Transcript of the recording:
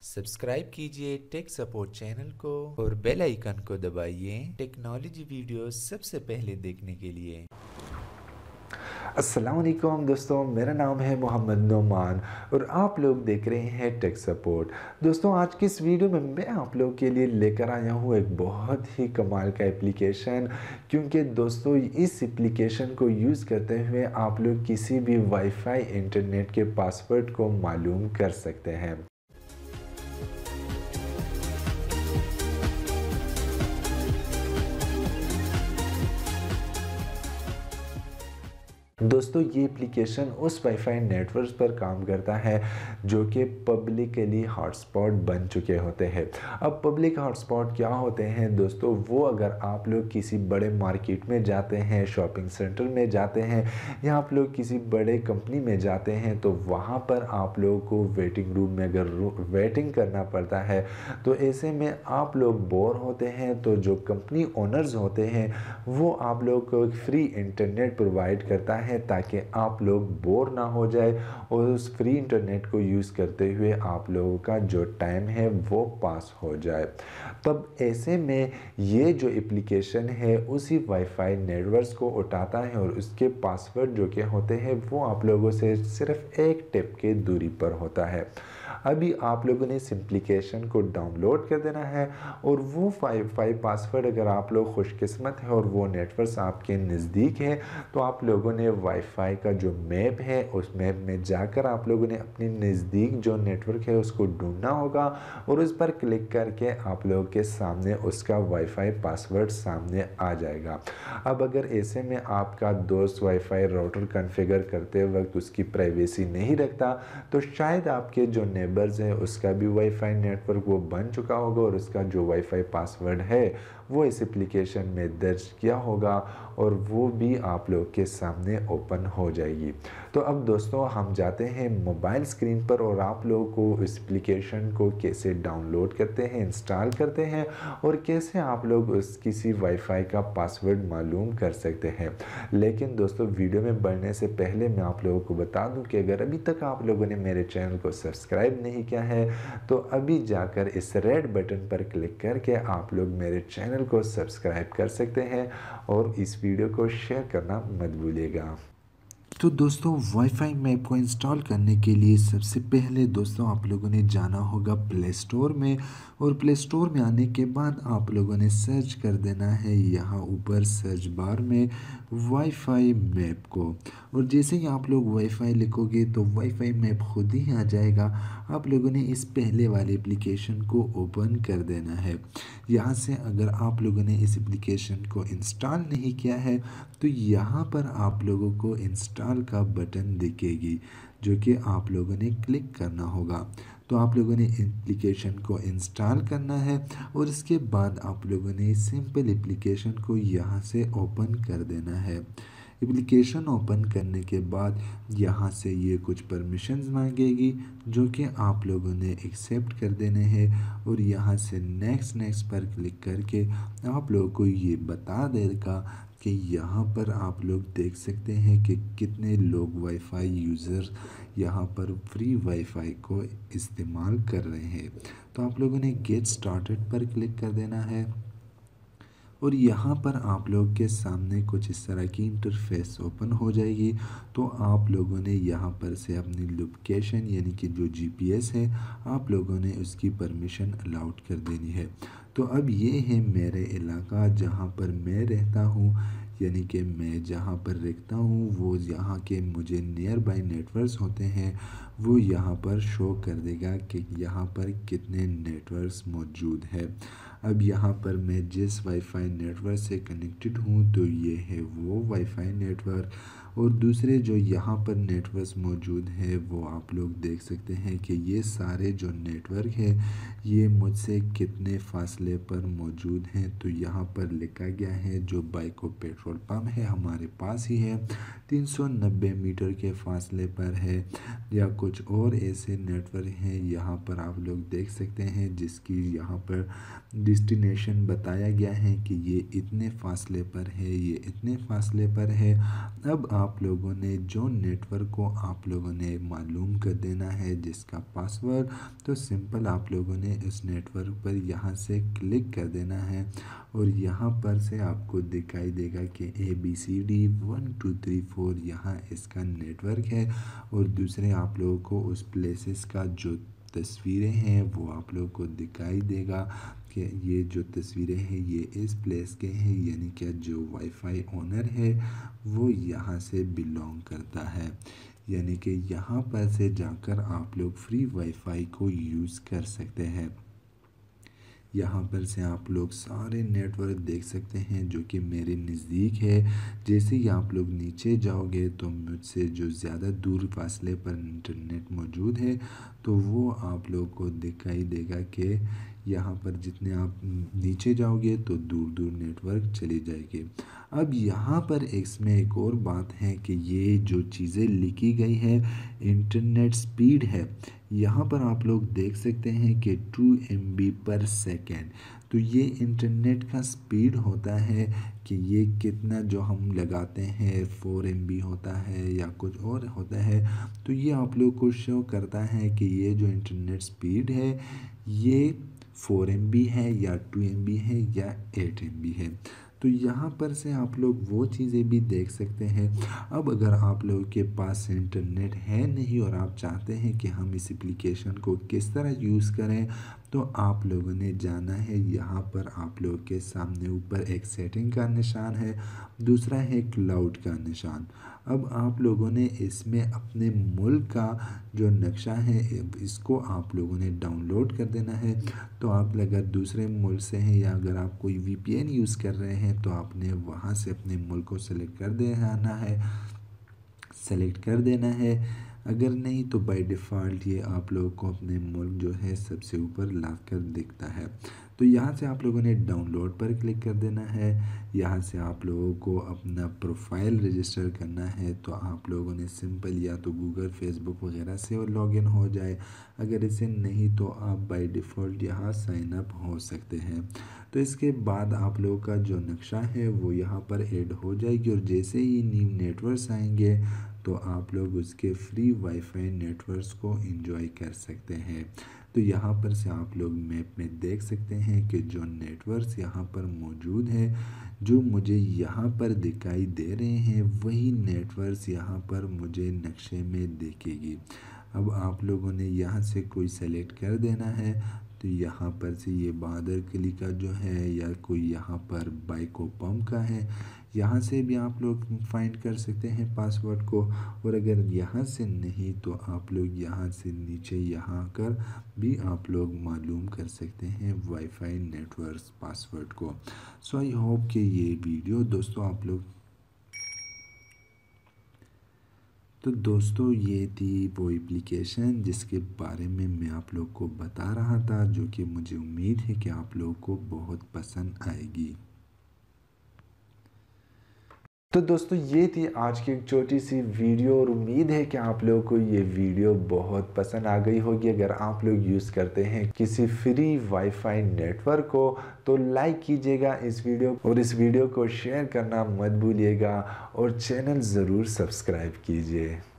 Subscribe कीजिए tech support channel को और बेल आइकन को दबाइए टेक्नोलॉजी वीडियो सबसे पहले देखने के लिए। अस्सलाम वालेकुम दोस्तों, मेरा नाम है मोहम्मद नोमान और आप लोग देख रहे हैं टेक सपोर्ट। दोस्तों, आज की इस वीडियो में मैं आप लोग के लिए लेकर आया हूँ एक बहुत ही कमाल का एप्लीकेशन। क्योंकि दोस्तों, इस एप्लीकेशन को यूज़ करते हुए आप लोग किसी भी वाईफाई इंटरनेट के पासवर्ड को मालूम कर सकते हैं। दोस्तों, ये एप्लीकेशन उस वाईफाई नेटवर्क पर काम करता है जो कि पब्लिकली हॉटस्पॉट बन चुके होते हैं। अब पब्लिक हॉटस्पॉट क्या होते हैं दोस्तों? वो अगर आप लोग किसी बड़े मार्केट में जाते हैं, शॉपिंग सेंटर में जाते हैं या आप लोग किसी बड़े कंपनी में जाते हैं, तो वहाँ पर आप लोगों को वेटिंग रूम में अगर वेटिंग करना पड़ता है तो ऐसे में आप लोग बोर होते हैं। तो जो कंपनी ओनर्स होते हैं वो आप लोग को फ्री इंटरनेट प्रोवाइड करता है ताकि आप लोग बोर ना हो जाए और उस फ्री इंटरनेट को यूज़ करते हुए आप लोगों का जो टाइम है वो पास हो जाए। तब ऐसे में ये जो एप्लीकेशन है उसी वाईफाई नेटवर्क को उठाता है और उसके पासवर्ड जो कि होते हैं वो आप लोगों से सिर्फ एक टिप के दूरी पर होता है। अभी आप लोगों ने इस एप्लीकेशन को डाउनलोड कर देना है और वो वाईफाई पासवर्ड अगर आप लोग खुशकिस्मत है और वो नेटवर्क आपके नज़दीक है तो आप लोगों ने वाईफाई का जो मैप है उस मैप में जाकर आप लोगों ने अपने नज़दीक जो नेटवर्क है उसको ढूंढना होगा और उस पर क्लिक करके आप लोगों के सामने उसका वाईफाई पासवर्ड सामने आ जाएगा। अब अगर ऐसे में आपका दोस्त वाईफाई राउटर कॉन्फ़िगर करते वक्त उसकी प्राइवेसी नहीं रखता तो शायद आपके जो नेबर्स है उसका भी वाईफाई नेटवर्क वो बन चुका होगा और उसका जो वाईफाई पासवर्ड है वो इस एप्लीकेशन में दर्ज किया होगा और वो भी आप लोग के सामने ओपन हो जाएगी। तो अब दोस्तों, हम जाते हैं मोबाइल स्क्रीन पर और आप लोगों को इस एप्लीकेशन को कैसे डाउनलोड करते हैं, इंस्टॉल करते हैं और कैसे आप लोग उस किसी वाईफाई का पासवर्ड मालूम कर सकते हैं। लेकिन दोस्तों, वीडियो में बढ़ने से पहले मैं आप लोगों को बता दूं कि अगर अभी तक आप लोगों ने मेरे चैनल को सब्सक्राइब नहीं किया है तो अभी जाकर इस रेड बटन पर क्लिक करके आप लोग मेरे चैनल को सब्सक्राइब कर सकते हैं और इस वीडियो को शेयर करना मत भूलिएगा। तो दोस्तों, वाईफाई मैप को इंस्टॉल करने के लिए सबसे पहले दोस्तों आप लोगों ने जाना होगा प्ले स्टोर में और प्ले स्टोर में आने के बाद आप लोगों ने सर्च कर देना है यहाँ ऊपर सर्च बार में वाईफाई मैप को। और जैसे ही आप लोग वाईफाई लिखोगे तो वाईफाई मैप खुद ही आ जाएगा। आप लोगों ने इस पहले वाले एप्लीकेशन को ओपन कर देना है। यहाँ से अगर आप लोगों ने इस एप्लीकेशन को इंस्टॉल नहीं किया है तो यहाँ पर आप लोगों को इंस्टॉल का बटन दिखेगी जो कि आप लोगों ने क्लिक करना होगा। तो आप लोगों ने एप्लीकेशन को इंस्टॉल करना है और इसके बाद आप लोगों ने सिंपल एप्लीकेशन को यहाँ से ओपन कर देना है। एप्लीकेशन ओपन करने के बाद यहाँ से ये कुछ परमिशंस मांगेगी जो कि आप लोगों ने एक्सेप्ट कर देने हैं और यहाँ से नेक्स्ट पर क्लिक करके आप लोगों को ये बता देगा कि यहाँ पर आप लोग देख सकते हैं कि कितने लोग वाईफाई यूज़र यहाँ पर फ्री वाईफाई को इस्तेमाल कर रहे हैं। तो आप लोगों ने गेट स्टार्टेड पर क्लिक कर देना है और यहाँ पर आप लोग के सामने कुछ इस तरह की इंटरफेस ओपन हो जाएगी। तो आप लोगों ने यहाँ पर से अपनी लोकेशन यानी कि जो जीपीएस है आप लोगों ने उसकी परमिशन अलाउड कर देनी है। तो अब ये है मेरे इलाका जहाँ पर मैं रहता हूँ, यानी कि मैं जहाँ पर रहता हूँ वो यहाँ के मुझे नियर बाय नेटवर्क्स होते हैं वो यहाँ पर शो कर देगा कि यहाँ पर कितने नेटवर्क्स मौजूद है। अब यहाँ पर मैं जिस वाईफाई नेटवर्क से कनेक्टेड हूँ तो ये है वो वाईफाई नेटवर्क और दूसरे जो यहाँ पर नेटवर्क्स मौजूद है वो आप लोग देख सकते हैं कि ये सारे जो नेटवर्क है ये मुझसे कितने फासले पर मौजूद हैं। तो यहाँ पर लिखा गया है जो बाइको पेट्रोल पंप है हमारे पास ही है, 390 मीटर के फासले पर है। या कुछ और ऐसे नेटवर्क हैं यहाँ पर आप लोग देख सकते हैं जिसकी यहाँ पर डेस्टिनेशन बताया गया है कि ये इतने फासले पर है, ये इतने फासले पर है। अब आप लोगों ने जो नेटवर्क को आप लोगों ने मालूम कर देना है जिसका पासवर्ड, तो सिंपल आप लोगों ने इस नेटवर्क पर यहाँ से क्लिक कर देना है और यहाँ पर से आपको दिखाई देगा कि ABCD 1 2 3 4 यहाँ इसका नेटवर्क है। और दूसरे आप लोगों को उस प्लेसेस का जो तस्वीरें हैं वो आप लोगों को दिखाई देगा कि ये जो तस्वीरें हैं ये इस प्लेस के हैं, यानी कि जो वाईफाई ओनर है वो यहाँ से बिलोंग करता है, यानी कि यहाँ पर से जाकर आप लोग फ्री वाईफाई को यूज़ कर सकते हैं। यहाँ पर से आप लोग सारे नेटवर्क देख सकते हैं जो कि मेरे नज़दीक है। जैसे ही आप लोग नीचे जाओगे तो मुझसे जो ज़्यादा दूर फासले पर इंटरनेट मौजूद है तो वो आप लोग को दिखाई देगा कि यहाँ पर जितने आप नीचे जाओगे तो दूर दूर नेटवर्क चली जाएगी। अब यहाँ पर इसमें एक और बात है कि ये जो चीज़ें लिखी गई है इंटरनेट स्पीड है, यहाँ पर आप लोग देख सकते हैं कि 2 MB पर सेकेंड। तो ये इंटरनेट का स्पीड होता है कि ये कितना जो हम लगाते हैं 4 MB होता है या कुछ और होता है, तो ये आप लोग को शो करता है कि ये जो इंटरनेट स्पीड है ये 4 MB है या 2 MB है या 8 MB है। तो यहाँ पर से आप लोग वो चीज़ें भी देख सकते हैं। अब अगर आप लोगों के पास इंटरनेट है नहीं और आप चाहते हैं कि हम इस एप्लीकेशन को किस तरह यूज़ करें, तो आप लोगों ने जाना है, यहाँ पर आप लोगों के सामने ऊपर एक सेटिंग का निशान है, दूसरा है क्लाउड का निशान। अब आप लोगों ने इसमें अपने मुल्क का जो नक्शा है इसको आप लोगों ने डाउनलोड कर देना है। तो आप अगर दूसरे मुल्क से हैं या अगर आप कोई VPN यूज़ कर रहे हैं तो आपने वहाँ से अपने मुल्क को सेलेक्ट कर देना है। अगर नहीं तो बाय डिफ़ॉल्ट ये आप लोगों को अपने मुल्क जो है सबसे ऊपर ला कर दिखता है। तो यहाँ से आप लोगों ने डाउनलोड पर क्लिक कर देना है। यहाँ से आप लोगों को अपना प्रोफाइल रजिस्टर करना है, तो आप लोगों ने सिंपल या तो गूगल, फेसबुक वगैरह से लॉगिन हो जाए। अगर इसे नहीं तो आप बाय डिफ़ॉल्ट यहाँ साइन अप हो सकते हैं। तो इसके बाद आप लोगों का जो नक्शा है वो यहाँ पर ऐड हो जाएगी और जैसे ही न्यू नेटवर्क्स आएंगे तो आप लोग उसके फ्री वाईफाई नेटवर्क्स को एंजॉय कर सकते हैं। तो यहाँ पर से आप लोग मैप में देख सकते हैं कि जो नेटवर्क्स यहाँ पर मौजूद हैं, जो मुझे यहाँ पर दिखाई दे रहे हैं वही नेटवर्क्स यहाँ पर मुझे नक्शे में दिखेगी। अब आप लोगों ने यहाँ से कोई सेलेक्ट कर देना है। तो यहाँ पर से ये बहादुर किली का जो है या कोई यहाँ पर बाइको पम्प का है, यहाँ से भी आप लोग फाइंड कर सकते हैं पासवर्ड को। और अगर यहाँ से नहीं तो आप लोग यहाँ से नीचे यहाँ कर भी आप लोग मालूम कर सकते हैं वाईफाई नेटवर्क पासवर्ड को। सो आई होप कि ये वीडियो दोस्तों आप लोग, तो दोस्तों ये थी वो एप्लीकेशन जिसके बारे में मैं आप लोग को बता रहा था, जो कि मुझे उम्मीद है कि आप लोग को बहुत पसंद आएगी। तो दोस्तों ये थी आज की एक छोटी सी वीडियो और उम्मीद है कि आप लोगों को ये वीडियो बहुत पसंद आ गई होगी। अगर आप लोग यूज़ करते हैं किसी फ्री वाईफाई नेटवर्क को तो लाइक कीजिएगा इस वीडियो और इस वीडियो को शेयर करना मत भूलिएगा और चैनल ज़रूर सब्सक्राइब कीजिए।